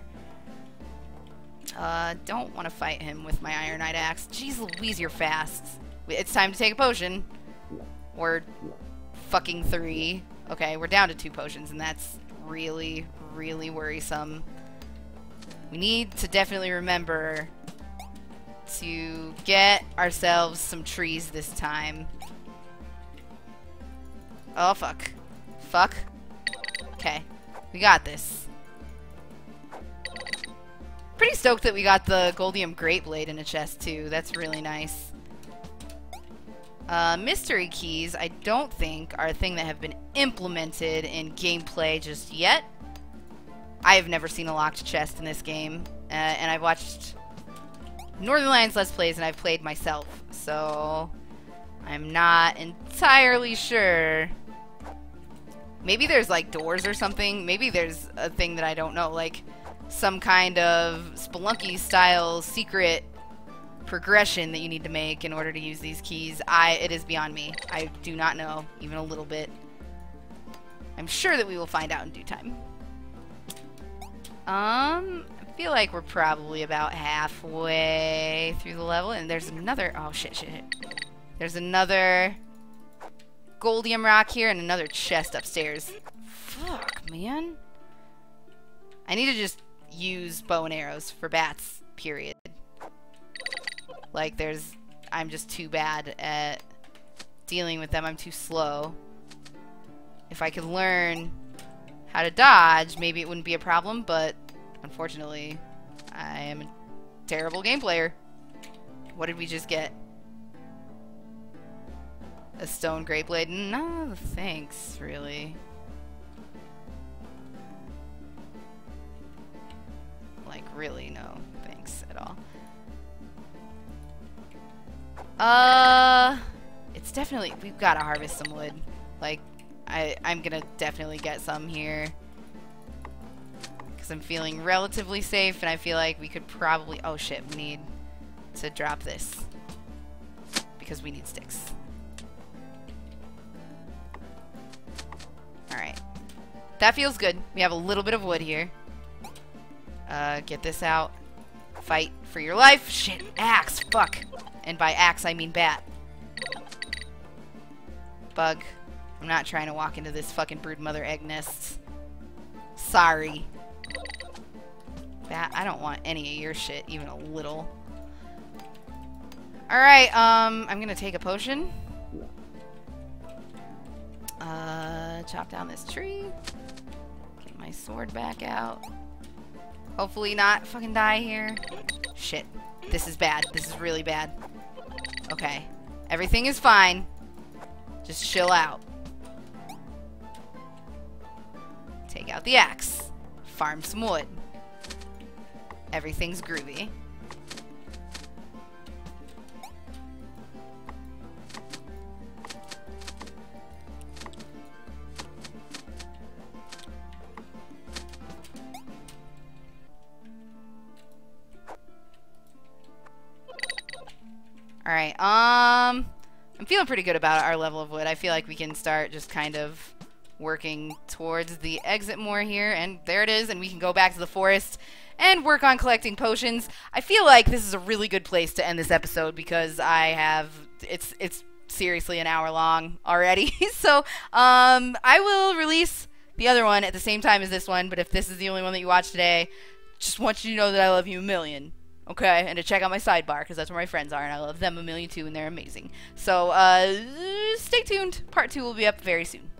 Uh, don't want to fight him with my Ironite Axe. Jeez Louise, you're fast. It's time to take a potion. We're fucking three. Okay, we're down to two potions, and that's really, really worrisome. We need to definitely remember to get ourselves some trees this time. Oh, fuck. Fuck. Okay. We got this. Pretty stoked that we got the Goldium Greatblade in a chest, too. That's really nice. Uh, mystery keys, I don't think, are a thing that have been implemented in gameplay just yet. I have never seen a locked chest in this game, uh, and I've watched Northernlions Let's Plays, and I've played myself, so I'm not entirely sure. Maybe there's, like, doors or something. Maybe there's a thing that I don't know, like some kind of Spelunky-style secret progression that you need to make in order to use these keys. I it is beyond me. I do not know, even a little bit. I'm sure that we will find out in due time. Um, I feel like we're probably about halfway through the level, and there's another... Oh, shit, shit, shit. There's another Goldium rock here and another chest upstairs. Fuck, man. I need to just use bow and arrows for bats, period. Like, there's... I'm just too bad at dealing with them. I'm too slow. If I could learn how to dodge, maybe it wouldn't be a problem, but unfortunately, I am a terrible game player. What did we just get? A stone Greatblade? No, thanks, really. really no thanks at all. Uh, it's definitely, we've got to harvest some wood. Like, I, I'm gonna definitely get some here. Because I'm feeling relatively safe, and I feel like we could probably, oh shit, we need to drop this. Because we need sticks. Alright. That feels good. We have a little bit of wood here. Uh, get this out. Fight for your life. Shit, axe, fuck. And by axe, I mean bat. Bug. I'm not trying to walk into this fucking broodmother egg nest. Sorry. Bat, I don't want any of your shit, even a little. Alright, um, I'm gonna take a potion. Uh, chop down this tree. Get my sword back out. Hopefully not fucking die here. Shit. This is bad. This is really bad. Okay. Everything is fine. Just chill out. Take out the axe. Farm some wood. Everything's groovy. Alright, um, I'm feeling pretty good about our level of wood. I feel like we can start just kind of working towards the exit more here, and there it is, and we can go back to the forest and work on collecting potions. I feel like this is a really good place to end this episode because I have, it's, it's seriously an hour long already. So, um, I will release the other one at the same time as this one, but if this is the only one that you watch today, just want you to know that I love you a million. Okay, and to check out my sidebar, because that's where my friends are, and I love them a million too, and they're amazing. So, uh, stay tuned. Part two will be up very soon.